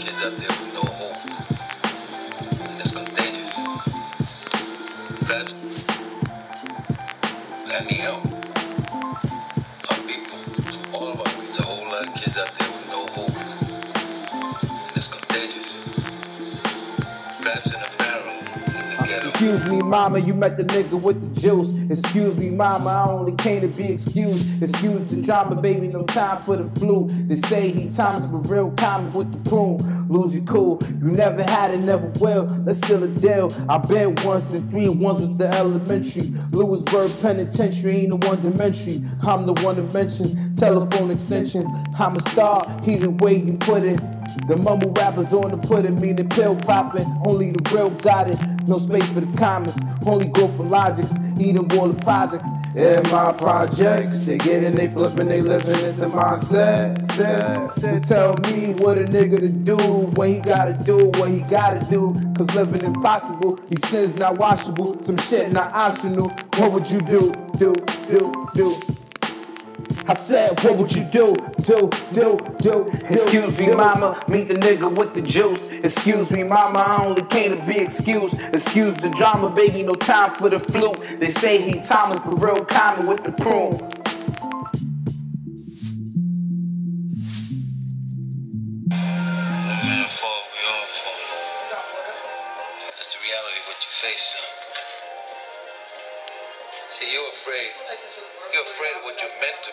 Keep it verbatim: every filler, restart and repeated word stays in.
kids out there with no hope. And it's contagious. Perhaps I need help. Our people, so all of us, it's a whole lot of kids out there with no hope. And it's contagious. Perhaps in a barrel, in the ghetto. Excuse me, mama, you met the nigga with the juice. Excuse me, mama, I only came to be excused. Excuse the drama, baby, no time for the flu. They say he Thomas, but real comic with the prune. Lose your cool, you never had it, never will. Let's seal a deal. I been once and three, once was the elementary. Lewisburg Penitentiary, ain't the one dimension. I'm the one to mention, telephone extension. I'm a star, either way you put it. The mumble rappers on the pudding, mean the pill popping. Only the real got it. No space for the comments. Only go for logics. Eating all the projects. Yeah, my projects. They getting, they flipping, they living. It's the mindset. So tell me what a nigga to do. What he gotta do, what he gotta do. Cause living impossible. These sins not washable. Some shit not optional. What would you do? Do, do, do. I said, what would you do, do, do, do? Excuse me, mama, meet the nigga with the juice. Excuse me, mama, I only came to be excused. Excuse the drama, baby, no time for the flu. They say he Thomas, but real common with the prune. We all fall, we all fall. That's the reality of what you face, son. See, you're afraid. You're afraid of what you're meant to.